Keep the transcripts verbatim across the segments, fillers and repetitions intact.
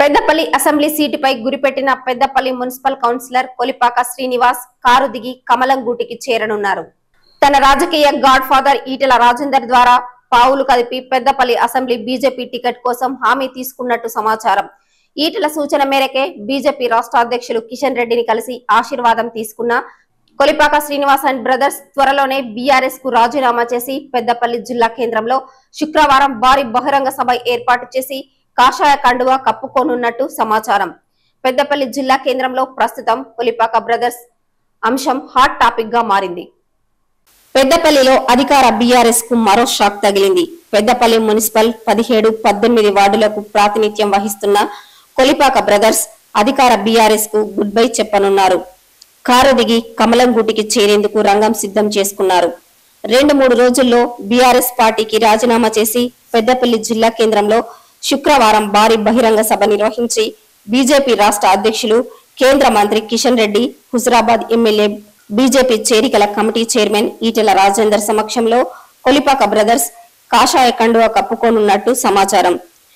Peddapalli assembly సీటుపై గురిపెట్టిన Peddapalli municipal councillor Kolipaka Srinivas car దిగి కమలం గూటికి చేరనున్నారు. తన రాజకీయ గాడ్ ఫాదర్ ఈటెల రాజేందర్ ద్వారా పావులు కదిపి పెద్దపల్లి అసెంబ్లీ బీజేపీ టికెట్ కోసం హామీ తీసుకున్నట్టు సమాచారం. ఈటెల సూచన మేరకే బీజేపీ రాష్ట్ర అధ్యక్షులు కిషన్ రెడ్డిని కలిసి ఆశీర్వాదం తీసుకున్న కొలిపాక శ్రీనివాస్ అండ్ బ్రదర్స్ త్వరలోనే బీఆర్ఎస్ కు రాజీనామా చేసి పెద్దపల్లి జిల్లా కేంద్రంలో శుక్రవారం భారీ బహిరంగ సభ ఏర్పాటు చేసి కాషాయ కండువా కప్పుకోనున్నట్టు సమాచారం. పెద్దపల్లి జిల్లా కేంద్రంలో ప్రస్తుతం కొలిపాక బ్రదర్స్ అంశం హాట్ టాపిక్ గా మారింది. పెద్దపల్లిలో అధికార బీఆర్ఎస్ కు మరో షాక్ తగిలింది. పెద్దపల్లి మున్సిపల్ పదిహేడు పద్దెనిమిది వార్డులకు ప్రాతినిధ్యం వహిస్తున్న కొలిపాక బ్రదర్స్ అధికార బీఆర్ఎస్ కు గుడ్ బై చెప్పనున్నారు. కారు దిగి కమలం గూటికి చేరేందుకు రంగం సిద్ధం చేసుకున్నారు. రెండు మూడు రోజుల్లో బీఆర్ఎస్ పార్టీకి రాజీనామా చేసి పెద్దపల్లి జిల్లా కేంద్రంలో శుక్రవారం భారీ బహిరంగ సభ నిర్వహించి బీజేపీ రాష్ట్ర అధ్యక్షులు కేంద్ర మంత్రి కిషన్ రెడ్డి, హుజరాబాద్ ఎమ్మెల్యే బీజేపీ చేరికల కమిటీ చైర్మన్ ఈటెల రాజేందర్ సమక్షంలో కొలిపాక బ్రదర్స్ కాషాయ కండువా కప్పుకోనున్నట్టు సమాచారం.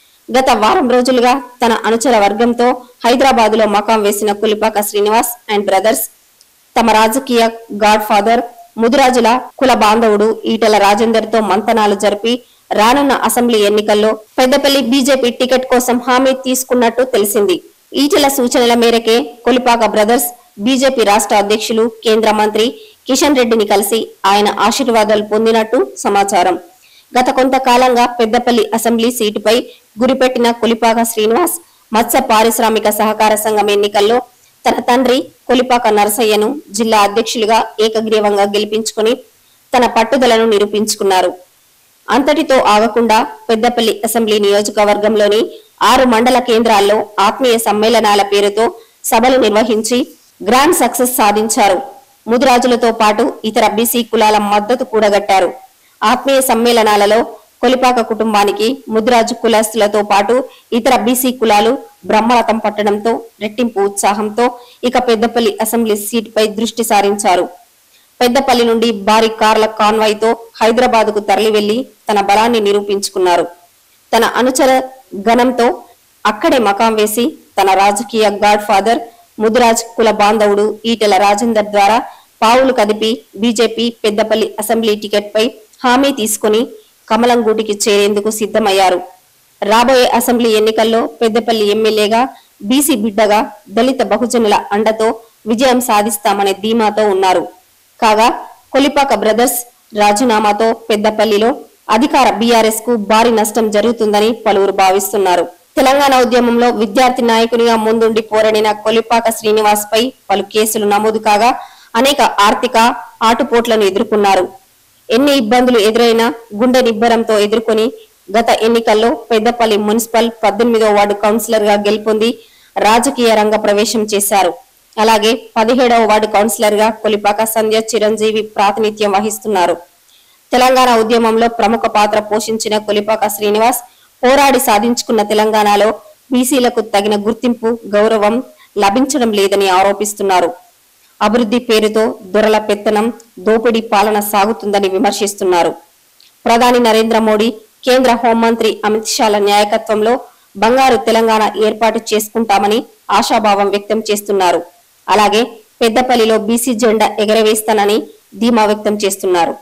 గత వారం రోజులుగా తన అనుచర వర్గంతో హైదరాబాద్ లో మకాం వేసిన కొలిపాక శ్రీనివాస్ అండ్ బ్రదర్స్ తమ రాజకీయ గాడ్ ఫాదర్ ముదిరాజుల కుల బాంధవుడు ఈటెల రాజేందర్ తో మంతనాలు జరిపి రానున్న అసెంబ్లీ ఎన్నికల్లో పెద్దపల్లి బీజేపీ టికెట్ కోసం హామీ తీసుకున్నట్టు తెలిసింది. ఈటెల సూచనల మేరకే కొలిపాక బ్రదర్స్ బీజేపీ రాష్ట్ర అధ్యక్షులు కేంద్ర మంత్రి కిషన్ రెడ్డిని కలిసి ఆయన ఆశీర్వాదాలు పొందినట్టు సమాచారం. గత కొంతకాలంగా పెద్దపల్లి అసెంబ్లీ సీటుపై గురిపెట్టిన కొలిపాక శ్రీనివాస్ మత్స్య పారిశ్రామిక సహకార సంఘం ఎన్నికల్లో తన తండ్రి కొలిపాక నరసయ్యను జిల్లా అధ్యక్షులుగా ఏకగ్రీవంగా గెలిపించుకుని తన పట్టుదలను నిరూపించుకున్నారు. అంతటితో ఆగకుండా పెద్దపల్లి అసెంబ్లీ నియోజకవర్గంలోని ఆరు మండల కేంద్రాల్లో ఆత్మీయ సమ్మేళనాల పేరుతో సభలు నిర్వహించి గ్రాండ్ సక్సెస్ సాధించారు. ముదిరాజులతో పాటు ఇతర బీసీ కులాల మద్దతు కూడగట్టారు. ఆత్మీయ సమ్మేళనాలలో కొలిపాక కుటుంబానికి ముదిరాజు కులస్తులతో పాటు ఇతర బీసీ కులాలు బ్రహ్మరథం పట్టడంతో రెట్టింపు ఉత్సాహంతో ఇక పెద్దపల్లి అసెంబ్లీ సీటుపై దృష్టి సారించారు. పెద్దపల్లి నుండి భారీ కార్ల కాన్వాయ్ తో హైదరాబాద్ కు తరలి వెళ్లి తన బలాన్ని నిరూపించుకున్నారు. తన అనుచర గణంతో అక్కడే మకాం వేసి తన రాజకీయ గాడ్ ఫాదర్ ముదిరాజ్ కుల బాంధవుడు ఈటెల రాజేందర్ ద్వారా పావులు కదిపి బీజేపీ పెద్దపల్లి అసెంబ్లీ టికెట్ పై హామీ తీసుకుని కమలం గూటికి చేరేందుకు సిద్ధమయ్యారు. రాబోయే అసెంబ్లీ ఎన్నికల్లో పెద్దపల్లి ఎమ్మెల్యేగా బీసీ బిడ్డగా దళిత బహుజనుల అండతో విజయం సాధిస్తామనే ధీమాతో ఉన్నారు. కాగా కొలిపాక బ్రదర్స్ రాజీనామాతో పెద్దపల్లిలో అధికార బీఆర్ఎస్ కు భారీ నష్టం జరుగుతుందని పలువురు భావిస్తున్నారు. తెలంగాణ ఉద్యమంలో విద్యార్థి నాయకునిగా ముందుండి పోరాడిన కొలిపాక శ్రీనివాస్ పై పలు కేసులు నమోదు కాగా అనేక ఆర్థిక ఆటుపోట్లను ఎదుర్కొన్నారు. ఎన్ని ఇబ్బందులు ఎదురైనా గుండె నిబ్బరంతో ఎదుర్కొని గత ఎన్నికల్లో పెద్దపల్లి మున్సిపల్ పద్దెనిమిదో వార్డు కౌన్సిలర్ గా గెలుపొంది రాజకీయ రంగ ప్రవేశం చేశారు. అలాగే పదిహేడవ వార్డు కౌన్సిలర్ గా కొలిపాక సంధ్య చిరంజీవి ప్రాతినిధ్యం వహిస్తున్నారు. తెలంగాణ ఉద్యమంలో ప్రముఖ పాత్ర పోషించిన కొలిపాక శ్రీనివాస్ పోరాడి సాధించుకున్న తెలంగాణలో బీసీలకు తగిన గుర్తింపు, గౌరవం లభించడం లేదని ఆరోపిస్తున్నారు. అభివృద్ధి పేరుతో దొరల పెత్తనం, దోపిడీ పాలన సాగుతుందని విమర్శిస్తున్నారు. ప్రధాని నరేంద్ర మోడీ, కేంద్ర హోంమంత్రి అమిత్ షాల నాయకత్వంలో బంగారు తెలంగాణ ఏర్పాటు చేసుకుంటామని ఆశాభావం వ్యక్తం చేస్తున్నారు. అలాగే పెద్దపల్లిలో బీసీ జెండా ఎగరవేస్తానని ధీమా వ్యక్తం చేస్తున్నారు.